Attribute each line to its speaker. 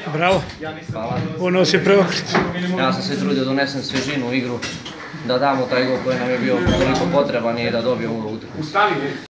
Speaker 1: Bravo.
Speaker 2: Hvala.
Speaker 1: Ono si preokret.
Speaker 2: Ja sam se trudio da donesem svježinu u igru, da damo taj gol koji nam je bio toliko potreban i da dobijemo utakmicu.